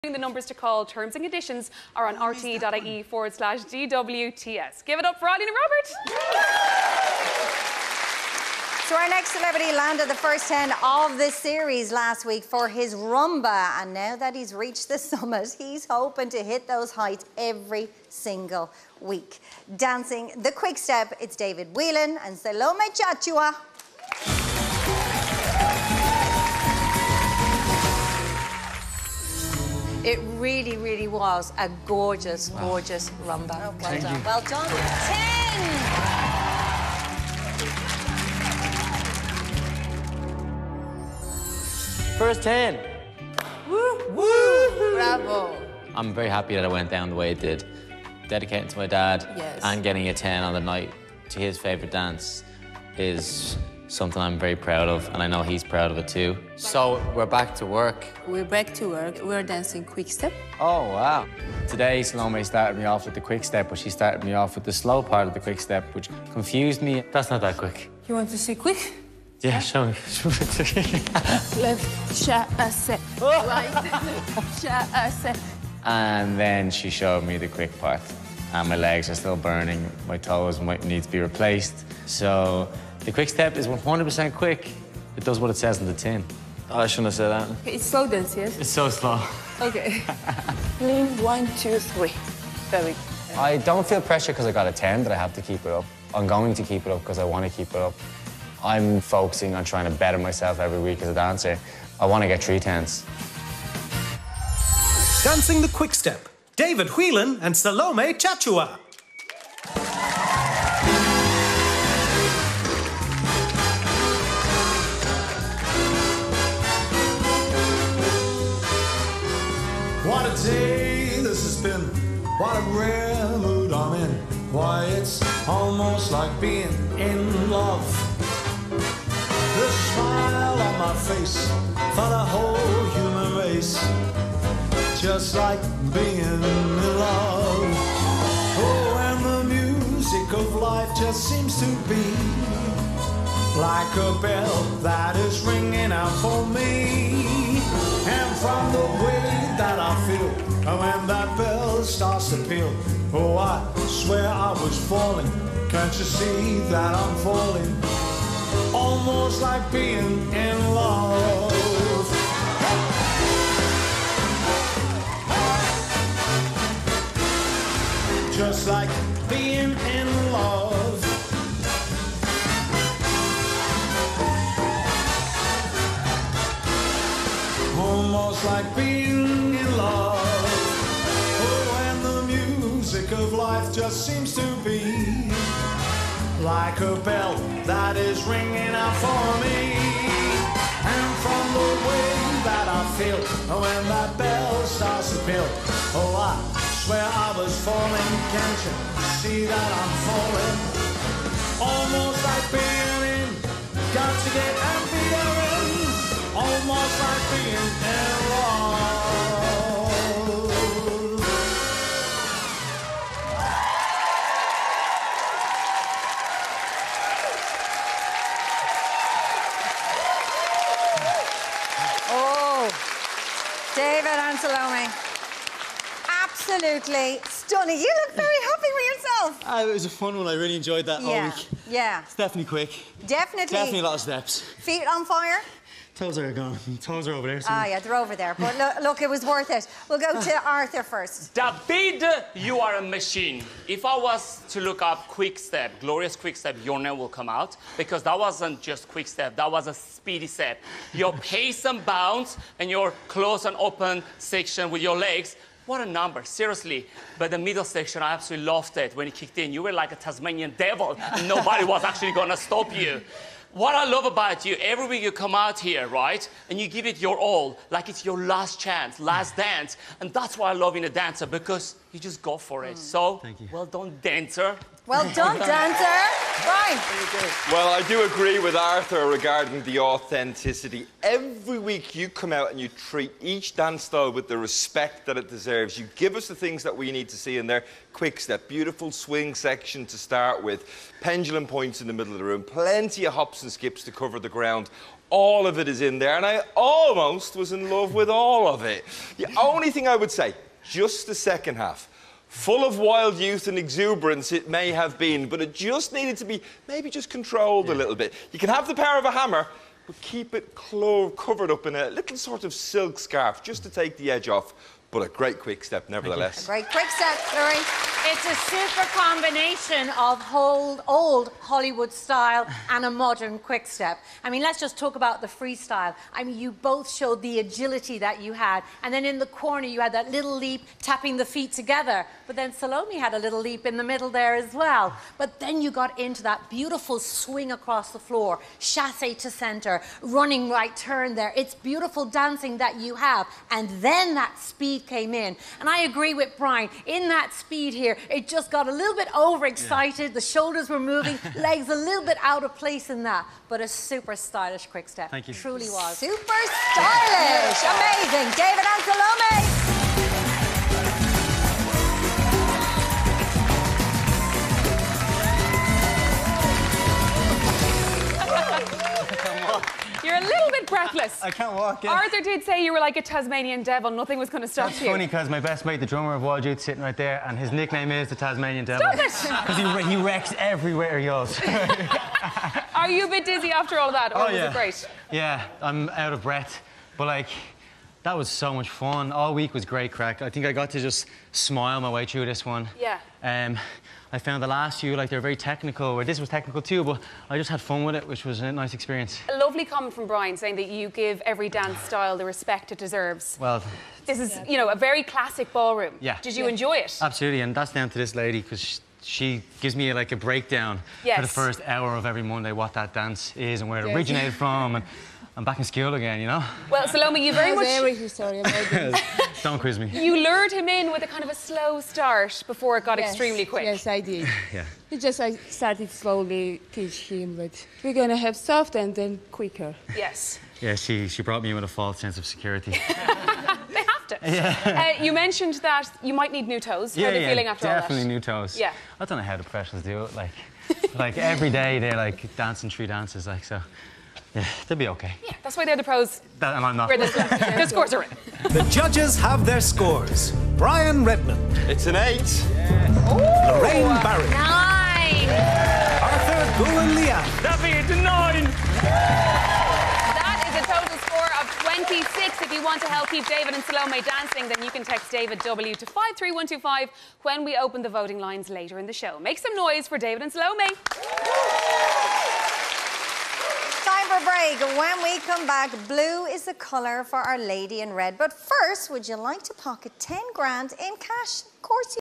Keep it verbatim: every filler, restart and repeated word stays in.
The numbers to call, terms and conditions are on rte.ie forward slash DWTS. Give it up for Eileen and Robert. So our next celebrity landed the first ten of the series last week for his Rumba, and now that he's reached the summit, he's hoping to hit those heights every single week. Dancing the quick step, it's David Whelan and Salome Chachua. It really, really was a gorgeous, gorgeous rumba. Oh, well Thank done. you. Well done. Ten. First ten. Woo, woo. Bravo. I'm very happy that I went down the way it did. Dedicating to my dad Yes. and getting a ten on the night to his favourite dance is something I'm very proud of, and I know he's proud of it too. So we're back to work. We're back to work. We're dancing quick step. Oh, wow. Today, Salome started me off with the quick step, but she started me off with the slow part of the quick step, which confused me. That's not that quick. You want to see quick? Yeah, show me. Left, chasse. Right, chasse. And then she showed me the quick part. And my legs are still burning. My toes might need to be replaced. So the quick step is one hundred percent quick. It does what it says on the tin. Oh, I shouldn't have said that. Okay, it's slow dance, yes? It's so slow. Okay. Lean, one, two, three. Very good. I don't feel pressure because I got a ten that I have to keep it up. I'm going to keep it up because I want to keep it up. I'm focusing on trying to better myself every week as a dancer. I want to get three tens. Dancing the quick step, David Whelan and Salome Chachua. What a day this has been, what a rare mood I'm in. Why, it's almost like being in love. The smile on my face for the whole human race, just like being in love. Oh, and the music of life just seems to be like a bell that is ringing out for me. And from the way that I feel when that bell starts to peal, oh, I swear I was falling. Can't you see that I'm falling? Almost like being in love. Just like being in love. Almost like being in love. Oh, and the music of life just seems to be like a bell that is ringing out for me. And from the way that I feel when that bell starts to peal, oh, I swear I was falling. Can't you see that I'm falling? Almost like being in, got to get and be in. Almost like being in love. Oh, David and Salome. Absolutely stunning. You look very happy with yourself. Uh, it was a fun one. I really enjoyed that all Yeah, week. yeah. It's definitely quick. Definitely. Definitely a lot of steps. Feet on fire? Toes are gone. Toes are over there. Ah, yeah, they're over there. But look, look, it was worth it. We'll go to Arthur first. David, you are a machine. If I was to look up quick step, glorious quick step, your name will come out, because that wasn't just quick step, that was a speedy step. Your pace and bounce and your close and open section with your legs, what a number, seriously. But the middle section, I absolutely loved it when it kicked in. You were like a Tasmanian devil. Nobody was actually gonna stop you. What I love about you, every week you come out here, right? And you give it your all, like it's your last chance, last dance. And that's why I love in a dancer, because you just go for it. Mm. So, Thank you. Well done, dancer. Well done, dancer. Right. Well, I do agree with Arthur regarding the authenticity. Every week you come out and you treat each dance style with the respect that it deserves. You give us the things that we need to see in there. Quick step, beautiful swing section to start with, pendulum points in the middle of the room, plenty of hops and skips to cover the ground. all of it is in there, and I almost was in love with all of it. The only thing I would say, just the second half. Full of wild youth and exuberance it may have been, but it just needed to be maybe just controlled yeah. a little bit. You can have the power of a hammer, but keep it covered up in a little sort of silk scarf just to take the edge off. But a great quick step, nevertheless. A great quick step, Flurry. It's a super combination of old, old Hollywood style and a modern quick step. I mean, let's just talk about the freestyle. I mean, you both showed the agility that you had. And then in the corner, you had that little leap, tapping the feet together. But then Salome had a little leap in the middle there as well. But then you got into that beautiful swing across the floor, chassé to center, running right turn there. It's beautiful dancing that you have. And then that speed came in. And I agree with Brian. In that speed here, it just got a little bit overexcited. Yeah. The shoulders were moving, legs a little bit out of place in that. But a super stylish quick step. Thank you. Truly was. Super stylish. Amazing. David and Salome. You're a little bit breathless. I can't walk. Yeah. Arthur did say you were like a Tasmanian devil. Nothing was going to stop That's you. funny because my best mate, the drummer of Wild Youth, sitting right there, and his nickname is the Tasmanian Devil. Stop it! Because he, he wrecks everywhere he goes. Are you a bit dizzy after all of that, or oh, was yeah. it great? Yeah, I'm out of breath. But, like, that was so much fun. All week was great crack. I think I got to just smile my way through this one. Yeah. Um, I found the last few, like, they're very technical, or this was technical too, but I just had fun with it, which was a nice experience. A lovely comment from Brian saying that you give every dance style the respect it deserves. Well, this is, you know, a very classic ballroom. Yeah. Did you yeah. enjoy it? Absolutely, and that's down to this lady, because she, she gives me, like, a breakdown yes. for the first hour of every Monday, what that dance is and where it yes. originated from, and I'm back in school again, you know? Well, Salome, you very much... Very sorry about this. Don't quiz me. You lured him in with a kind of a slow start before it got yes, extremely quick. Yes, I did. Yeah. It just I started slowly teach him, but we're gonna have soft and then quicker. Yes. Yeah, she, she brought me in with a false sense of security. They have to. Yeah. Uh, you mentioned that you might need new toes. How Yeah, are they yeah, feeling after all that? definitely new toes. Yeah. I don't know how the professionals do it. Like, like every day they're like dancing three dances, like so. Yeah, they'll be okay. Yeah, that's why they're the pros. That, and I'm not. Where the, the scores are in. The judges have their scores. Brian Redmond. It's an eight. Yeah. Lorraine Barry. Nine. Arthur Guillen-Leal. David, it's a nine. That is a total score of twenty-six. If you want to help keep David and Salome dancing, then you can text David W to five three one two five when we open the voting lines later in the show. Make some noise for David and Salome. Time for a break. When we come back, blue is the colour for Our Lady in Red. But first, would you like to pocket ten grand in cash? Of course you